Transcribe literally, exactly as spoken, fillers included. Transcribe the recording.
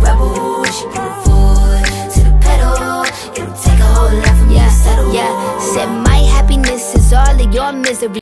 rebel. She put her foot to the pedal. It'll take a whole lot for me to settle. Yeah, said my happiness is all of your misery.